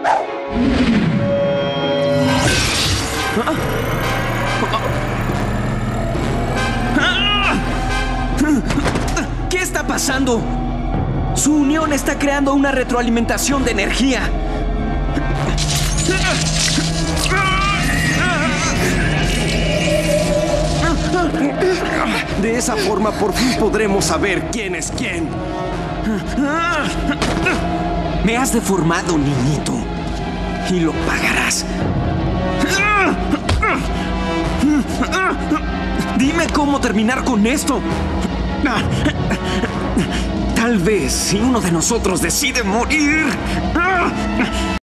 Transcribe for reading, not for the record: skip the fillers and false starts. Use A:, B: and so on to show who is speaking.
A: ¿Qué está pasando? Su unión está creando una retroalimentación de energía.
B: De esa forma, por fin podremos saber quién es quién.
A: Me has deformado, niñito. Y lo pagarás. Dime cómo terminar con esto. Tal vez si uno de nosotros decide morir.